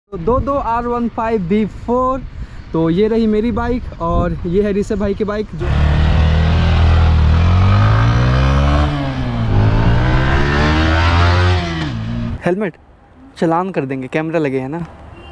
दो R15 V4। तो ये रही मेरी बाइक और ये है ऋषभ भाई की बाइक। जो हेलमेट चलान कर देंगे, कैमरा लगे हैं ना।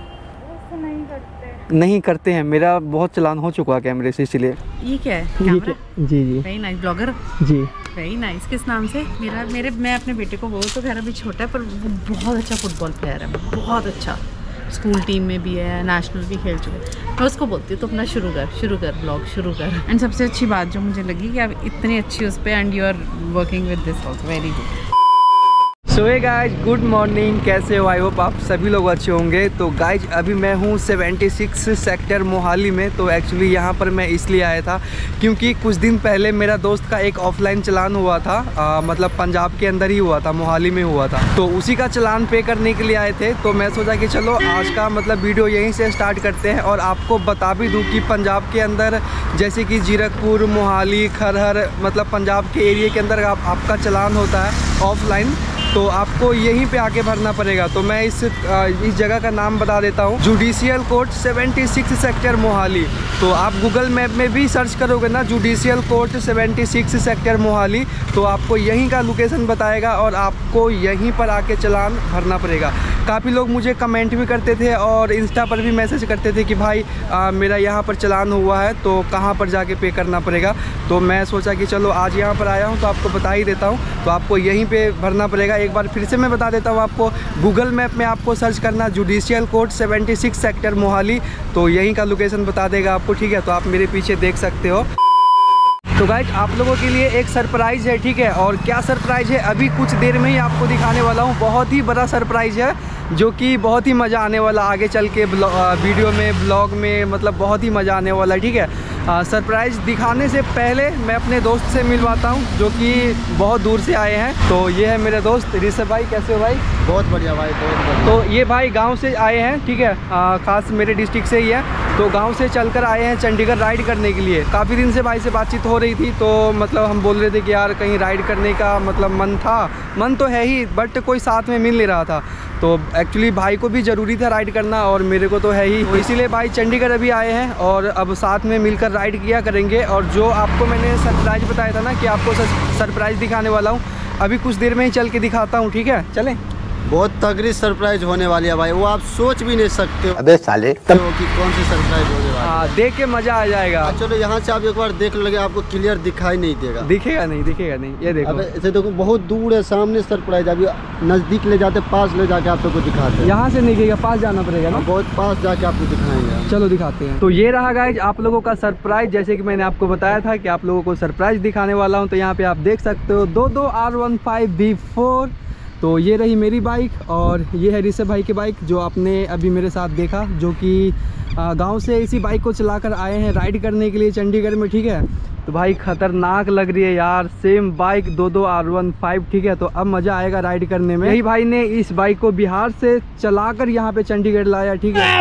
नहीं करते हैं, मेरा बहुत चलान हो चुका है कैमरे से, इसलिए। ये क्या है? कैमरा? जी जी। Very nice blogger. जी वेरी नाइस। किस नाम से? मैं अपने बेटे को बोल तो खैर अभी छोटा है, पर वो बहुत अच्छा फुटबॉल प्लेयर है, बहुत अच्छा। स्कूल टीम में भी है, नेशनल भी खेल चुके हैं। मैं उसको बोलती हूँ तो अपना शुरू कर ब्लॉग शुरू कर। एंड सबसे अच्छी बात जो मुझे लगी कि आप इतनी अच्छी उस पर and you are working with this also, very good. So hey guys, good morning, कैसे हो? आई होप आप सभी लोग अच्छे होंगे। तो गाइज अभी मैं हूँ 76 सेक्टर मोहाली में। तो एक्चुअली यहाँ पर मैं इसलिए आया था क्योंकि कुछ दिन पहले मेरा दोस्त का एक ऑफलाइन चलान हुआ था, मतलब पंजाब के अंदर ही हुआ था, मोहाली में हुआ था। तो उसी का चलान पे करने के लिए आए थे। तो मैं सोचा कि चलो आज का मतलब वीडियो यहीं से स्टार्ट करते हैं और आपको बता भी दूँ कि पंजाब के अंदर जैसे कि जीरकपुर, मोहाली, खरहर, मतलब पंजाब के एरिया के अंदर आपका चलान होता है ऑफलाइन, तो आपको यहीं पे आके भरना पड़ेगा। तो मैं इस जगह का नाम बता देता हूँ, जुडिशियल कोर्ट 76 सेक्टर मोहाली। तो आप गूगल मैप में भी सर्च करोगे ना जुडिशियल कोर्ट 76 सेक्टर मोहाली, तो आपको यहीं का लोकेशन बताएगा और आपको यहीं पर आके चलान भरना पड़ेगा। काफ़ी लोग मुझे कमेंट भी करते थे और इंस्टा पर भी मैसेज करते थे कि भाई मेरा यहाँ पर चलान हुआ है तो कहाँ पर जाके पे करना पड़ेगा। तो मैं सोचा कि चलो आज यहाँ पर आया हूँ तो आपको बता ही देता हूँ। तो आपको यहीं पे भरना पड़ेगा। एक बार फिर से मैं बता देता हूँ आपको, गूगल मैप में आपको सर्च करना जुडिशियल कोर्ट 76 सेक्टर मोहाली, तो यहीं का लोकेशन बता देगा आपको, ठीक है। तो आप मेरे पीछे देख सकते हो। तो गाइज आप लोगों के लिए एक सरप्राइज़ है, ठीक है। और क्या सरप्राइज़ है अभी कुछ देर में ही आपको दिखाने वाला हूँ। बहुत ही बड़ा सरप्राइज़ है जो कि बहुत ही मज़ा आने वाला आगे चल के वीडियो में, ब्लॉग में, मतलब बहुत ही मज़ा आने वाला है, ठीक है। सरप्राइज़ दिखाने से पहले मैं अपने दोस्त से मिलवाता हूँ जो कि बहुत दूर से आए हैं। तो ये है मेरे दोस्त ऋषभ भाई। कैसे हो भाई? बहुत बढ़िया भाई, बहुत बढ़िया। तो ये भाई गांव से आए हैं, ठीक है, ख़ास मेरे डिस्ट्रिक्ट से ही है। तो गांव से चलकर आए हैं चंडीगढ़ राइड करने के लिए। काफ़ी दिन से भाई से बातचीत हो रही थी, तो मतलब हम बोल रहे थे कि यार कहीं राइड करने का मतलब मन तो है ही, बट कोई साथ में मिल नहीं रहा था। तो एक्चुअली भाई को भी ज़रूरी था राइड करना और मेरे को तो है ही, तो इसीलिए भाई चंडीगढ़ अभी आए हैं और अब साथ में मिलकर राइड किया करेंगे। और जो आपको मैंने सरप्राइज़ बताया था ना कि आपको सरप्राइज़ दिखाने वाला हूँ, अभी कुछ देर में ही चल के दिखाता हूँ, ठीक है। चलें। बहुत तगड़ी सरप्राइज होने वाली है भाई, वो आप सोच भी नहीं सकते हो। अबे साले कि कौन सी सरप्राइज होने वाली है। हाँ, देख के मज़ा आ जाएगा। चलो यहाँ से आप एक बार देख लगे, आपको क्लियर दिखाई नहीं देगा। दिखेगा नहीं, ये देखो। अबे इसे देखो, बहुत दूर है, सामने सरप्राइज। अभी नज़दीक ले जाते, पास ले जाके आप सबको दिखाते हैं। यहाँ से नहीं दिखेगा, पास जाना पड़ेगा ना। बहुत पास जाके आपको दिखाएंगे। चलो दिखाते हैं। तो ये रहा गाइज आप लोगों का सरप्राइज। जैसे कि मैंने आपको बताया था कि आप लोगों को सरप्राइज दिखाने वाला हूँ। तो यहाँ पे आप देख सकते हो दो R15 V4। तो ये रही मेरी बाइक और ये है ऋषभ भाई की बाइक जो आपने अभी मेरे साथ देखा, जो कि गांव से इसी बाइक को चलाकर आए हैं राइड करने के लिए चंडीगढ़ में, ठीक है। तो भाई खतरनाक लग रही है यार, सेम बाइक दो R15, ठीक है। तो अब मज़ा आएगा राइड करने में। यही भाई ने इस बाइक को बिहार से चलाकर यहाँ पे चंडीगढ़ लाया, ठीक है,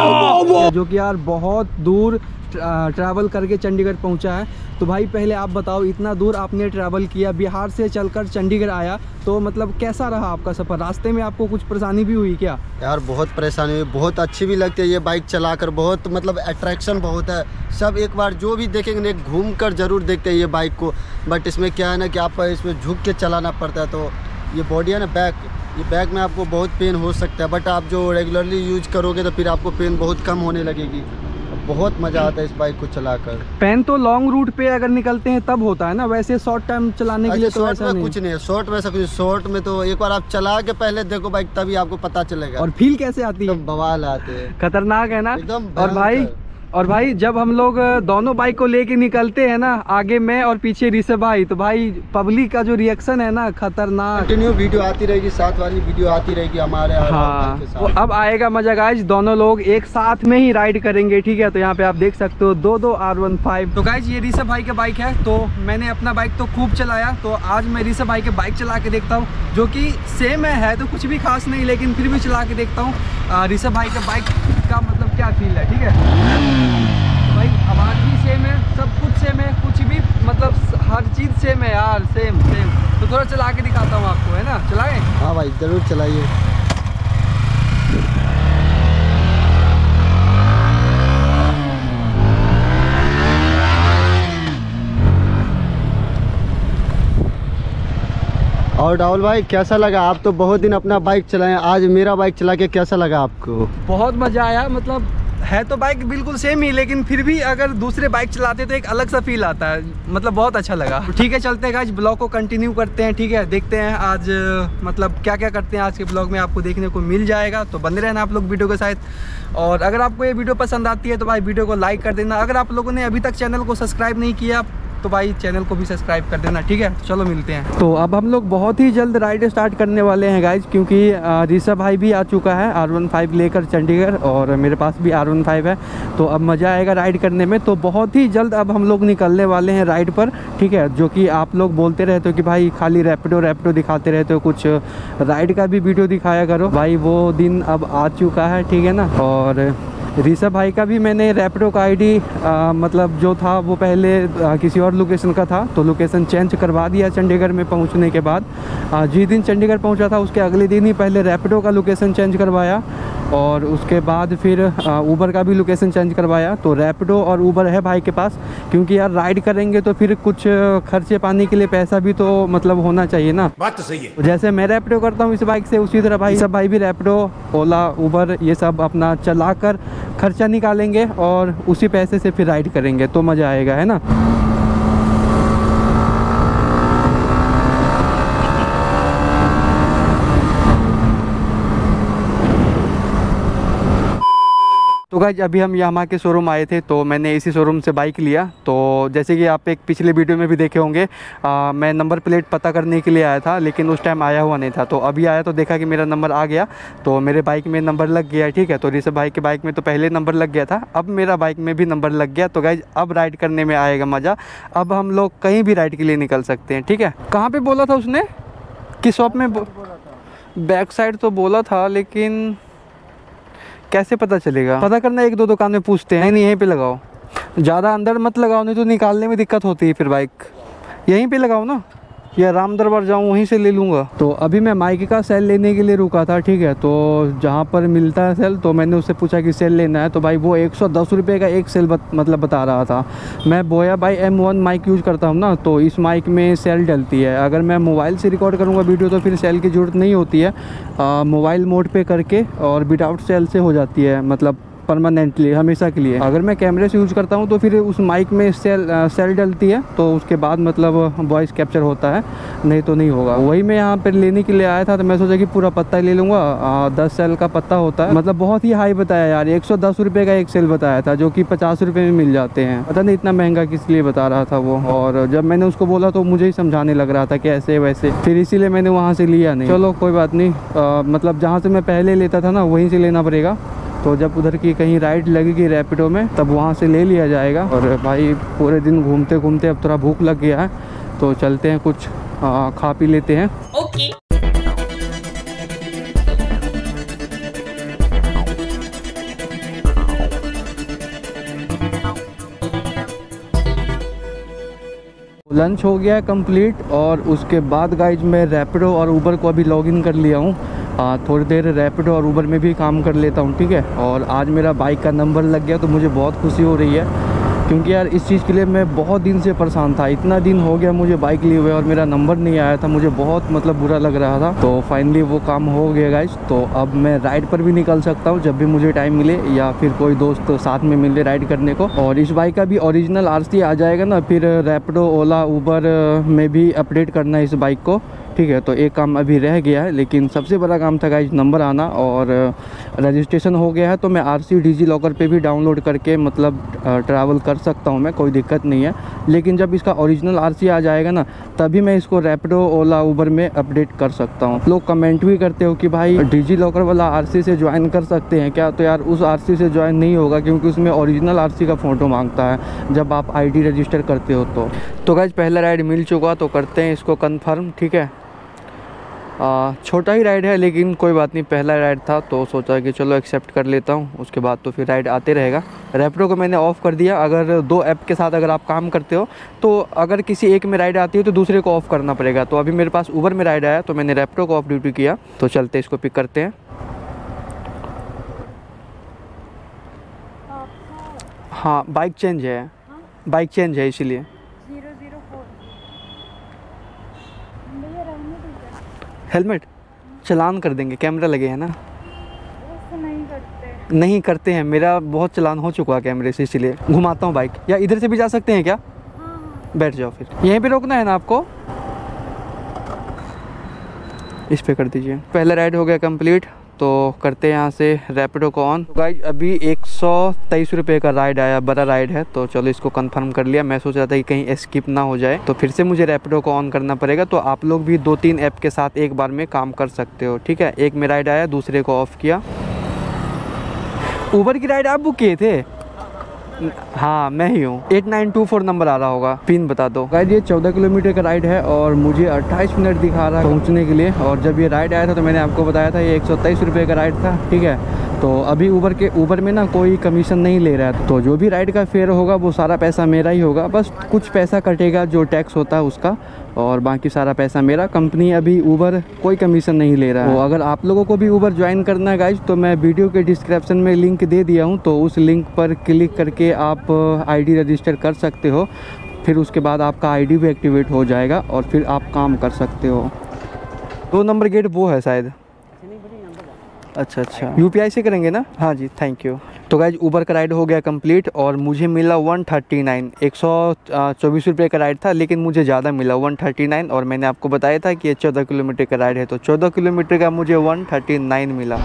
जो कि यार बहुत दूर ट्रैवल करके चंडीगढ़ पहुंचा है। तो भाई पहले आप बताओ, इतना दूर आपने ट्रैवल किया, बिहार से चलकर चंडीगढ़ आया, तो मतलब कैसा रहा आपका सफ़र? रास्ते में आपको कुछ परेशानी भी हुई क्या? यार बहुत परेशानी हुई, बहुत अच्छी भी लगती है ये बाइक चलाकर, बहुत मतलब अट्रैक्शन बहुत है। सब एक बार जो भी देखेंगे घूम कर ज़रूर देखते हैं ये बाइक को। बट इसमें क्या है ना कि आप इसमें झुक के चलाना पड़ता है। तो ये बॉडी है ना बैक में आपको बहुत पेन हो सकता है, बट आप जो रेगुलरली यूज करोगे तो फिर आपको पेन बहुत कम होने लगेगी। बहुत मज़ा आता है इस बाइक को चलाकर। पेन तो लॉन्ग रूट पे अगर निकलते हैं तब होता है ना, वैसे शॉर्ट टाइम चलाने के लिए तो शॉर्ट में कुछ नहीं है। शॉर्ट में सब कुछ, शॉर्ट में तो एक बार आप चला के पहले देखो बाइक, तभी आपको पता चलेगा। और फील कैसे आती है? बवाल आते हैं, खतरनाक है ना एकदम। और भाई जब हम लोग दोनों बाइक को लेके निकलते हैं ना, आगे मैं और पीछे ऋषभ भाई, तो भाई पब्लिक का जो रिएक्शन है ना, खतरनाक। कंटिन्यू वीडियो आती रहेगी, साथ वाली वीडियो आती रहेगी हमारे। हाँ, वो अब आएगा मजा गाइज, दोनों लोग एक साथ में ही राइड करेंगे, ठीक है। तो यहाँ पे आप देख सकते हो दो R15। तो गाइज ये ऋषभ भाई का बाइक है। तो मैंने अपना बाइक तो खूब चलाया, तो आज मैं ऋषभ भाई के बाइक चला के देखता हूँ, जो कि सेम है तो कुछ भी खास नहीं, लेकिन फिर भी चला के देखता हूँ ऋषभ भाई का बाइक का मतलब क्या फील है, ठीक है। भाई आवाज़ भी सेम है, सब कुछ सेम है, कुछ भी मतलब हर चीज़ सेम है यार, सेम। तो थोड़ा चला के दिखाता हूँ आपको, है ना, चलाएं? हाँ भाई जरूर चलाइए। और राहुल भाई कैसा लगा? आप तो बहुत दिन अपना बाइक चलाए, आज मेरा बाइक चला के कैसा लगा आपको? बहुत मज़ा आया। मतलब है तो बाइक बिल्कुल सेम ही, लेकिन फिर भी अगर दूसरे बाइक चलाते तो एक अलग सा फील आता है। मतलब बहुत अच्छा लगा। ठीक है, चलते हैं आज ब्लॉग को कंटिन्यू करते हैं। ठीक है, देखते हैं आज मतलब क्या क्या करते हैं आज के ब्लॉग में, आपको देखने को मिल जाएगा। तो बने रहना आप लोग वीडियो के साथ। और अगर आपको ये वीडियो पसंद आती है तो भाई वीडियो को लाइक कर देना। अगर आप लोगों ने अभी तक चैनल को सब्सक्राइब नहीं किया तो भाई चैनल को भी सब्सक्राइब कर देना। ठीक है, तो चलो मिलते हैं। तो अब हम लोग बहुत ही जल्द राइड स्टार्ट करने वाले हैं गाइज, क्योंकि ऋषभ भाई भी आ चुका है R15 लेकर चंडीगढ़, और मेरे पास भी R15 है। तो अब मज़ा आएगा राइड करने में। तो बहुत ही जल्द अब हम लोग निकलने वाले हैं राइड पर। ठीक है, जो कि आप लोग बोलते रहते हो कि भाई खाली रैपिडो दिखाते रहते हो, कुछ राइड का भी वीडियो दिखाया करो। भाई वो दिन अब आ चुका है, ठीक है ना। और ऋषभ भाई का भी मैंने रैपिडो का आईडी मतलब जो था वो पहले किसी और लोकेशन का था, तो लोकेशन चेंज करवा दिया चंडीगढ़ में पहुंचने के बाद। जिस दिन चंडीगढ़ पहुंचा था उसके अगले दिन ही पहले रैपिडो का लोकेशन चेंज करवाया, और उसके बाद फिर ऊबर का भी लोकेशन चेंज करवाया। तो रैपिडो और ऊबर है भाई के पास, क्योंकि यार राइड करेंगे तो फिर कुछ खर्चे पाने के लिए पैसा भी तो मतलब होना चाहिए ना। बात तो सही है। जैसे मैं रैपिडो करता हूँ इस बाइक से, उसी तरह भाई सब भाई भी रैपिडो, ओला, ऊबर ये सब अपना चला कर खर्चा निकालेंगे और उसी पैसे से फिर राइड करेंगे, तो मज़ा आएगा, है ना। तो गाइज अभी हम यामाहा के शोरूम आए थे, तो मैंने इसी शोरूम से बाइक लिया। तो जैसे कि आप एक पिछले वीडियो में भी देखे होंगे, मैं नंबर प्लेट पता करने के लिए आया था, लेकिन उस टाइम आया हुआ नहीं था। तो अभी आया तो देखा कि मेरा नंबर आ गया, तो मेरे बाइक में नंबर लग गया। ठीक है, तो ऋषभ भाई के बाइक में तो पहले नंबर लग गया था, अब मेरा बाइक में भी नंबर लग गया। तो गाइज अब राइड करने में आएगा मज़ा। अब हम लोग कहीं भी राइड के लिए निकल सकते हैं। ठीक है, कहाँ पर बोला था उसने, किस शॉप में? बैक साइड तो बोला था, लेकिन कैसे पता चलेगा? पता करना, एक दो दुकान में पूछते हैं। नहीं यहीं पे लगाओ, ज़्यादा अंदर मत लगाओ, नहीं तो निकालने में दिक्कत होती है फिर बाइक। यहीं पे लगाओ ना, या राम दरबार जाऊँ वहीं से ले लूँगा। तो अभी मैं माइक का सेल लेने के लिए रुका था। ठीक है, तो जहाँ पर मिलता है सेल, तो मैंने उससे पूछा कि सेल लेना है, तो भाई वो 110 रुपये का एक सेल मतलब बता रहा था। मैं बोया भाई M1 माइक यूज़ करता हूँ ना, तो इस माइक में सेल डलती है। अगर मैं मोबाइल से रिकॉर्ड करूँगा वीडियो तो फिर सेल की ज़रूरत नहीं होती है। मोबाइल मोड पे करके और विदाउट सेल से हो जाती है, मतलब परमानेंटली, हमेशा के लिए। अगर मैं कैमरे से यूज़ करता हूँ तो फिर उस माइक में सेल डलती है, तो उसके बाद मतलब वॉइस कैप्चर होता है, नहीं तो नहीं होगा। वही मैं यहाँ पर लेने के लिए आया था, तो मैं सोचा कि पूरा पत्ता ले लूँगा। 10 सेल का पत्ता होता है, मतलब बहुत ही हाई बताया यार। 110 रुपये का एक सेल बताया था, जो कि 50 रुपये में मिल जाते हैं। पता नहीं इतना महंगा किस लिए बता रहा था वो। और जब मैंने उसको बोला तो मुझे ही समझाने लग रहा था कि ऐसे वैसे, फिर इसीलिए मैंने वहाँ से लिया नहीं। चलो कोई बात नहीं, मतलब जहाँ से मैं पहले लेता था ना वहीं से लेना पड़ेगा। तो जब उधर की कहीं राइड लगेगी रैपिडो में, तब वहाँ से ले लिया जाएगा। और भाई पूरे दिन घूमते घूमते अब थोड़ा भूख लग गया है, तो चलते हैं कुछ खा पी लेते हैं। ओके। लंच हो गया है कंप्लीट, और उसके बाद गाइज मैं रैपिडो और ऊबर को अभी लॉगिन कर लिया हूँ। थोड़ी देर रैपिडो और ऊबर में भी काम कर लेता हूँ। ठीक है, और आज मेरा बाइक का नंबर लग गया, तो मुझे बहुत खुशी हो रही है, क्योंकि यार इस चीज़ के लिए मैं बहुत दिन से परेशान था। इतना दिन हो गया मुझे बाइक लिए हुए और मेरा नंबर नहीं आया था, मुझे बहुत मतलब बुरा लग रहा था। तो फाइनली वो काम हो गया गाइज। तो अब मैं राइड पर भी निकल सकता हूँ जब भी मुझे टाइम मिले, या फिर कोई दोस्त साथ में मिले राइड करने को। और इस बाइक का भी ओरिजिनल RC आ जाएगा ना, फिर रैपिडो, ओला, ऊबर में भी अपडेट करना है इस बाइक को। ठीक है, तो एक काम अभी रह गया है, लेकिन सबसे बड़ा काम था गाइज नंबर आना। और रजिस्ट्रेशन हो गया है, तो मैं RC डिजी लॉकर पे भी डाउनलोड करके मतलब ट्रैवल कर सकता हूँ मैं, कोई दिक्कत नहीं है। लेकिन जब इसका ओरिजिनल RC आ जाएगा ना, तभी मैं इसको रैपिडो, ओला, ऊबर में अपडेट कर सकता हूँ। लोग कमेंट भी करते हो कि भाई डिजी लॉकर वाला RC से ज्वाइन कर सकते हैं क्या? तो यार उस RC से ज्वाइन नहीं होगा, क्योंकि उसमें ओरिजिनल RC का फ़ोटो मांगता है जब आप ID रजिस्टर करते हो। तो गाइज पहला राइड मिल चुका, तो करते हैं इसको कन्फर्म। ठीक है, छोटा ही राइड है, लेकिन कोई बात नहीं, पहला राइड था तो सोचा कि चलो एक्सेप्ट कर लेता हूँ। उसके बाद तो फिर राइड आते रहेगा। रैपिडो को मैंने ऑफ़ कर दिया। अगर 2 ऐप के साथ अगर आप काम करते हो, तो अगर किसी एक में राइड आती है तो दूसरे को ऑफ़ करना पड़ेगा। तो अभी मेरे पास ऊबर में राइड आया, तो मैंने रैपिडो को ऑफ ड्यूटी किया। तो चलते इसको पिक करते हैं। हाँ, बाइक चेंज है, बाइक चेंज है इसीलिए। हेलमेट चलान कर देंगे, कैमरा लगे हैं ना। नहीं करते हैं, मेरा बहुत चलान हो चुका है कैमरे से, इसलिए घुमाता हूँ बाइक। या इधर से भी जा सकते हैं क्या? बैठ जाओ फिर, यहीं पे रोकना है ना आपको, इस पे कर दीजिए। पहला राइड हो गया कंप्लीट, तो करते हैं यहाँ से रैपिडो को ऑन। गाइस अभी 123 रुपये का राइड आया, बड़ा राइड है, तो चलो इसको कंफर्म कर लिया। मैं सोच रहा था कि कहीं स्किप ना हो जाए, तो फिर से मुझे रैपिडो को ऑन करना पड़ेगा। तो आप लोग भी 2-3 ऐप के साथ एक बार में काम कर सकते हो, ठीक है। एक में राइड आया, दूसरे को ऑफ किया। उबर की राइड आप बुक किए थे? हाँ मैं ही हूँ। 8924 नंबर आ रहा होगा, पिन बता दो। गाइस ये 14 किलोमीटर का राइड है और मुझे 28 मिनट दिखा रहा है पहुँचने के लिए। और जब ये राइड आया था तो मैंने आपको बताया था ये 123 रुपये का राइड था, ठीक है। तो अभी उबर में ना कोई कमीशन नहीं ले रहा है, तो जो भी राइड का फेयर होगा वो सारा पैसा मेरा ही होगा। बस कुछ पैसा कटेगा जो टैक्स होता है उसका, और बाकी सारा पैसा मेरा। कंपनी अभी उबर कोई कमीशन नहीं ले रहा है। तो अगर आप लोगों को भी उबर ज्वाइन करना है गाइज, तो मैं वीडियो के डिस्क्रिप्शन में लिंक दे दिया हूँ, तो उस लिंक पर क्लिक करके आप आईडी रजिस्टर कर सकते हो। फिर उसके बाद आपका आईडी भी एक्टिवेट हो जाएगा और फिर आप काम कर सकते हो। 2 नंबर गेट वो है शायद। अच्छा अच्छा, यूपीआई से करेंगे ना? हाँ जी, थैंक यू। तो गाइज उबर का राइड हो गया कंप्लीट और मुझे मिला 139। 124 रुपये का राइड था, लेकिन मुझे ज़्यादा मिला 139। और मैंने आपको बताया था कि ये 14 किलोमीटर का राइड है, तो 14 किलोमीटर का मुझे 139 मिला।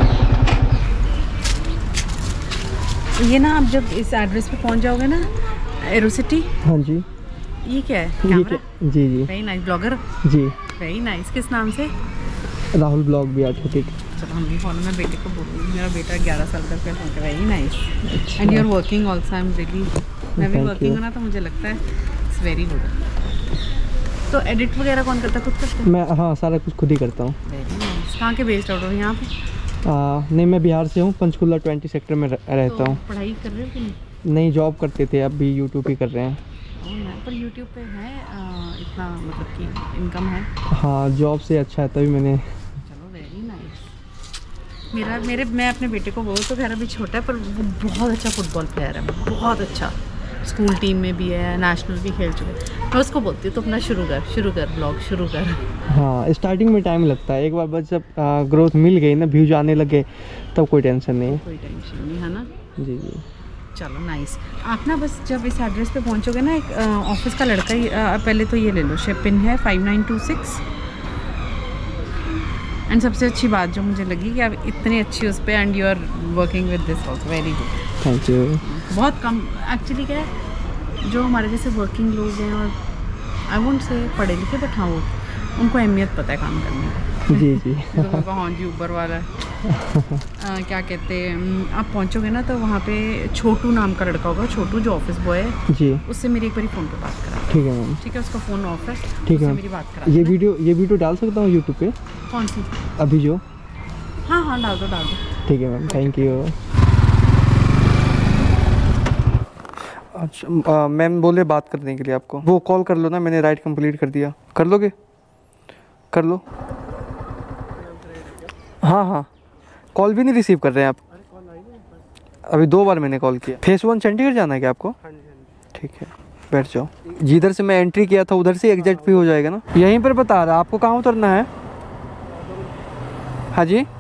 ये ना आप जब इस एड्रेस पे पहुंच जाओगे ना, एरोसिटी। हाँ जी। ये क्या है? कैमरा? जी जी। Very nice. ब्लॉगर? जी। Very nice. किस नाम से? राहुल ब्लॉग भी आज ठीक। चलो हम भी फॉलो, मैं बेटे को बोलूँगी, मेरा बेटा 11 साल का है। Very nice. And you are working also. I am really, मैं भी वर्किंग हूँ ना, तो मुझे लगता है इट्स वेरी गुड। तो एडिट वगैरह कौन करता है? खुद करते? मैं हाँ सारा कुछ खुद ही करता हूँ। Very nice. कहाँ के बेस्ड आउट हो यहाँ पे? नहीं मैं बिहार से हूँ, पंचकुला 20 सेक्टर में रहता हूँ। पढ़ाई कर रहे हो कि नहीं, जॉब करते थे, अब भी यूट्यूब ही कर रहे हैं। पर यूट्यूब पे है इतना मतलब कि इनकम है? हाँ जॉब से अच्छा है, तभी मैंने। चलो वेरी नाइस। मैं अपने बेटे को बोल तो खैर अभी छोटा है, पर वो बहुत अच्छा फुटबॉल प्लेयर है, बहुत अच्छा। स्कूल टीम में भी है, नेशनल भी खेल चुके हैं। मैं उसको बोलती हूँ तो अपना शुरू कर ब्लॉग शुरू कर। हाँ स्टार्टिंग में टाइम लगता है, एक बार बस जब ग्रोथ मिल गई ना, व्यूज आने लगे, तब कोई टेंशन नहीं। कोई टेंशन नहीं है ना? जी जी। चलो नाइस। आप ना बस जब इस एड्रेस पे पहुंचोगे ना, एक ऑफिस का लड़का ही पहले तो ये ले लो, शिप पिन है 5926। एंड सबसे अच्छी बात जो मुझे लगी कि आप इतनी अच्छी उस पर, and you are working with this also, very good. Thank you. बहुत कम एक्चुअली क्या है, जो हमारे जैसे वर्किंग लोग हैं और आई वोंट से पढ़े लिखे, बट हाँ वो उनको अहमियत पता है काम करने की। जी जी। तो हाँ जी ऊबर वाला है। क्या कहते हैं, आप पहुंचोगे ना तो वहाँ पे छोटू नाम का लड़का होगा, छोटू जो ऑफिस बॉय है जी, उससे मेरी एक बार फ़ोन पे बात करा। ठीक है मैम। ठीक है, उसका फ़ोन ऑफ है, ठीक है, मेरी बात करा। ये वीडियो डाल सकता हूँ यूट्यूब पे? कौन सी? अभी जो? हाँ डाल दो। ठीक है मैम, थैंक यू। अच्छा मैम बोले बात करने के लिए आपको, वो कॉल कर लो ना, मैंने राइड कंप्लीट कर दिया। कर लोगे? कर लो। हाँ कॉल भी नहीं रिसीव कर रहे हैं आप? अभी 2 बार मैंने कॉल किया। फेस 1 चंडीगढ़ जाना है क्या आपको? ठीक है, बैठ जाओ। जिधर से मैं एंट्री किया था उधर से एग्जैक्ट भी हो जाएगा ना? यहीं पर बता रहा, आपको कहाँ उतरना है? हाँ जी,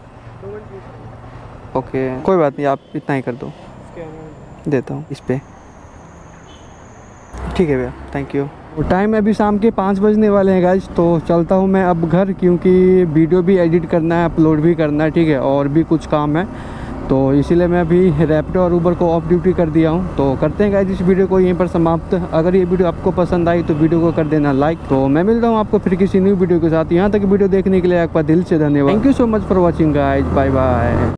ओके कोई बात नहीं, आप इतना ही कर दो, देता हूँ इस पर। ठीक है भैया, थैंक यू। टाइम अभी शाम के 5 बजने वाले हैं गाइज, तो चलता हूँ मैं अब घर, क्योंकि वीडियो भी एडिट करना है, अपलोड भी करना है, ठीक है, और भी कुछ काम है, तो इसीलिए मैं अभी रैपिडो और उबर को ऑफ ड्यूटी कर दिया हूँ। तो करते हैं गाइज इस वीडियो को यहीं पर समाप्त। अगर ये वीडियो आपको पसंद आई तो वीडियो को कर देना लाइक। तो मैं मिलता हूँ आपको फिर किसी न्यू वीडियो के साथ। यहाँ तक वीडियो देखने के लिए आपका दिल से धन्यवाद। Thank you so much for watching guys, bye bye.